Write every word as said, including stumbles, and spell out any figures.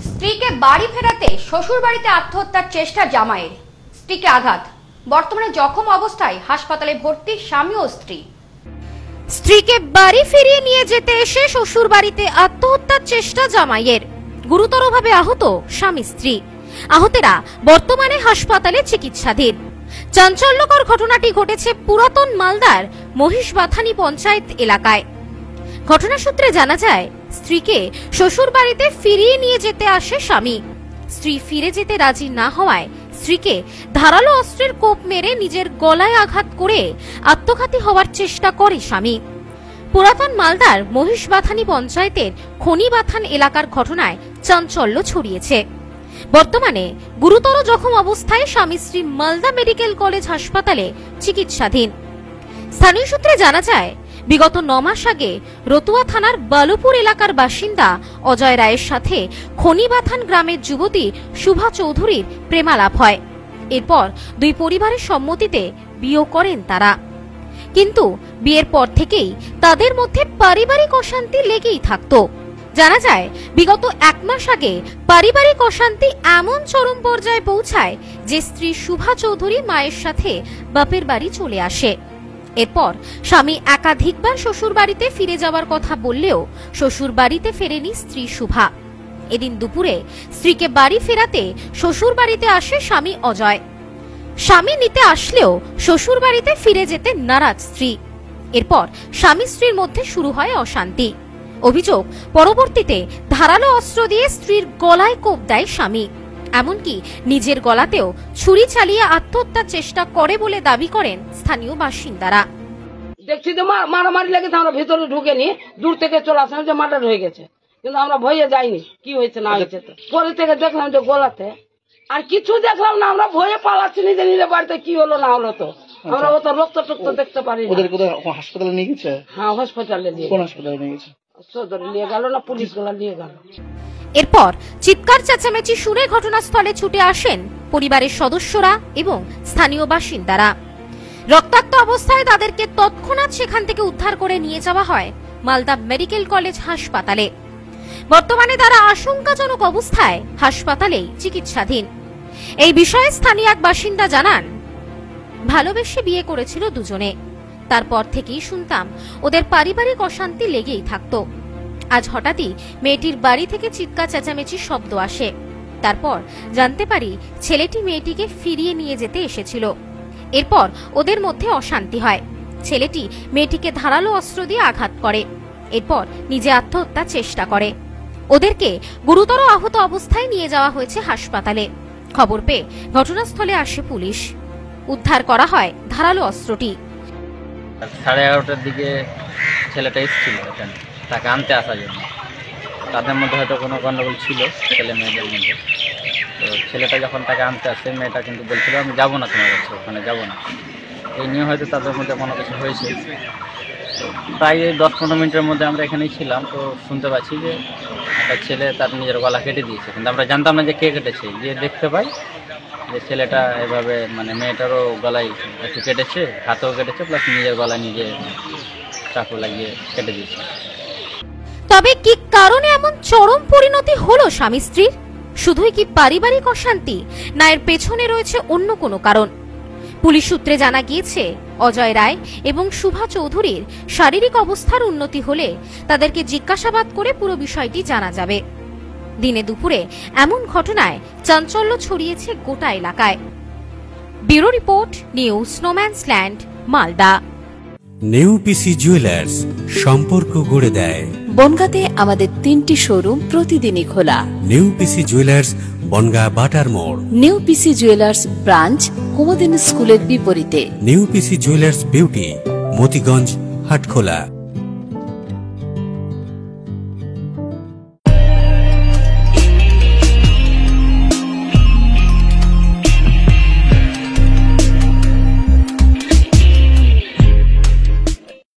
স্ত্রীকে বাড়ি ফেরাতে শ্বশুর বাড়িতে আত্মহত্যার চেষ্টা জামাইয়ের, স্ত্রীকে আঘাত, বর্তমানে জখম অবস্থায় হাসপাতালে ভর্তি স্বামী ও স্ত্রী। স্ত্রীকে বাড়ি ফিরিয়ে নিয়ে যেতে এসে শ্বশুর বাড়িতে আত্মহত্যার চেষ্টা জামাইয়ের, গুরুতরভাবে আহত স্বামী স্ত্রী। আহতেরা বর্তমানে হাসপাতালে চিকিৎসাধীন। চাঞ্চল্যকর ঘটনাটি ঘটেছে পুরাতন মালদার মহিষবাথানি পঞ্চায়েত এলাকায়। ঘটনা সূত্রে জানা যায়, স্ত্রীকে শ্বশুর বাড়িতে ফিরিয়ে নিয়ে যেতে আসে স্বামী। স্ত্রী ফিরে যেতে রাজি না হওয়ায় স্ত্রীকে ধারালো অস্ত্রের কোপ মেরে নিজের গলায় আঘাত করে আত্মঘাতী হওয়ার চেষ্টা করে স্বামী। পুরাতন মালদার মহিষবাথানি পঞ্চায়েতের খনিবাথান এলাকার ঘটনায় চাঞ্চল্য ছড়িয়েছে। বর্তমানে গুরুতর জখম অবস্থায় স্বামী স্ত্রী মালদা মেডিকেল কলেজ হাসপাতালে চিকিৎসাধীন। স্থানীয় সূত্রে জানা যায়, বিগত ন মাস আগে রতুয়া থানার বালুপুর এলাকার বাসিন্দা অজয় রায়ের সাথে খনিবাথান গ্রামের যুবতী শুভা চৌধুরীর প্রেমালাপ হয়। এরপর দুই পরিবারের সম্মতিতে বিয়ে করেন তারা। কিন্তু বিয়ের পর থেকেই তাদের মধ্যে পারিবারিক অশান্তি লেগেই থাকত। জানা যায়, বিগত এক মাস আগে পারিবারিক অশান্তি এমন চরম পর্যায়ে পৌঁছায় যে স্ত্রী শুভা চৌধুরী মায়ের সাথে বাপের বাড়ি চলে আসে। এরপর স্বামী একাধিকবার শ্বশুর বাড়িতে ফিরে যাওয়ার কথা বললেও শ্বশুর বাড়িতে ফেরেনি স্ত্রী শুভা। এদিন দুপুরে স্ত্রীকে বাড়ি ফেরাতে শ্বশুর বাড়িতে আসে স্বামী অজয়। স্বামী নিতে আসলেও শ্বশুর বাড়িতে ফিরে যেতে নারাজ স্ত্রী। এরপর স্বামী স্ত্রীর মধ্যে শুরু হয় অশান্তি। অভিযোগ, পরবর্তীতে ধারালো অস্ত্র দিয়ে স্ত্রীর গলায় কোপ দেয় স্বামী। এমনকি নিজের গলাতেও ছুরি চালিয়ে আত্মহত্যার চেষ্টা করে বলে দাবি করেন স্থানীয় বাসিন্দারা। দেখছি তো মারামারি লেগেছে, আমরা ভেতরে ঢুকেনি, দূর থেকে চলে আসলাম যে মার্ডার হয়ে গেছে, কিন্তু আমরা ভয়ে যাইনি কি হয়েছে না হয়েছে। তো পরে থেকে দেখলাম যে গলাতে, আর কিছু দেখলাম না, আমরা ভয়ে পালাচ্ছি নিজে নিজের বাড়িতে কি হলো না হলো। তো আমরা অত রক্ত টক্ত দেখতে পারি। হাসপাতালে নিয়ে গেছে? হ্যাঁ, হসপিটালে নিয়ে। কোন হাসপাতালে নিয়ে গেছে? সদরে নিয়ে গেল না, পুলিশ গুলা নিয়ে গেল। এরপর চিৎকার চেঁচামেচি শুনে ঘটনাস্থলে ছুটে আসেন পরিবারের সদস্যরা এবং স্থানীয় বাসিন্দারা। রক্তাক্ত অবস্থায় তাদেরকে তৎক্ষণাৎ সেখান থেকে উদ্ধার করে নিয়ে যাওয়া হয় মালদা মেডিকেল কলেজ হাসপাতালে। বর্তমানে তারা আশঙ্কাজনক অবস্থায় হাসপাতালেই চিকিৎসাধীন। এই বিষয়ে স্থানীয় এক বাসিন্দা জানান, ভালোবেসে বিয়ে করেছিল দুজনে। তারপর থেকেই শুনতাম ওদের পারিবারিক অশান্তি লেগেই থাকতো। আজ হঠাৎই মেয়েটির বাড়ি থেকে চিৎকার চেঁচামেচির শব্দ আসে। তারপর জানতে পারি ছেলেটি মেয়েটিকে ফিরিয়ে নিয়ে যেতে এসেছিল। এরপর ওদের মধ্যে অশান্তি হয়। ছেলেটি মেয়েটিকে ধারালো অস্ত্র দিয়ে আঘাত করে। এরপর নিজে আত্মহত্যার চেষ্টা করে। ওদেরকে গুরুতর আহত অবস্থায় নিয়ে যাওয়া হয়েছে হাসপাতালে। খবর পেয়ে ঘটনাস্থলে আসে পুলিশ। উদ্ধার করা হয় ধারালো অস্ত্রটি। সাড়ে এগারোটার দিকে ছেলেটা এসেছিল এখানে তাকে আনতে আসার জন্য। তাদের মধ্যে হয়তো কোনো গণ্ডগোল ছিল ছেলে মেয়েদের মধ্যে। তো ছেলেটা যখন তাকে আনতে আসে, মেয়েটা কিন্তু বলছিল আমি যাবো না তোমার কাছে, ওখানে যাবো না। এই নিয়ে হয়তো তাদের মধ্যে কোনো কিছু হয়েছে। তো প্রায় দশ পনেরো মিনিটের মধ্যে আমরা এখানেই ছিলাম। তো শুনতে পাচ্ছি যে একটা ছেলে তার নিজের গলা কেটে দিয়েছে, কিন্তু আমরা জানতাম না যে কে কেটেছে। গিয়ে দেখতে পাই যে ছেলেটা এভাবে মানে মেয়েটারও গলায় একটু কেটেছে, হাতেও কেটেছে, প্লাস নিজের গলায় নিজে চাকু লাগিয়ে কেটে দিয়েছে। তবে কি কারণে এমন চরম পরিণতি হলো স্বামী স্ত্রীর? শুধুই কি পারিবারিক অশান্তি, না এর পেছনে রয়েছে অন্য কোনো কারণ? পুলিশ সূত্রে জানা গিয়েছে, অজয় রায় এবং শুভা চৌধুরীর শারীরিক অবস্থার উন্নতি হলে তাদেরকে জিজ্ঞাসাবাদ করে পুরো বিষয়টি জানা যাবে। দিনে দুপুরে এমন ঘটনায় চাঞ্চল্য ছড়িয়েছে গোটা এলাকায়। ব্যুরো রিপোর্ট, নিউজ স্নোম্যান্সল্যান্ড, মালদা। নিউ পিসি জুয়েলার্স, সম্পর্ক গড়ে দেয়। বনগাঁতে আমাদের তিনটি শোরুম প্রতিদিনই খোলা। নিউ পিসি জুয়েলার্স, বনগাঁ বাটার মোড়। নিউ পিসি জুয়েলার্স ব্রাঞ্চ, কুমদিন স্কুলের বিপরীতে। New P C jewellers beauty, Motiganj, Hatkhola.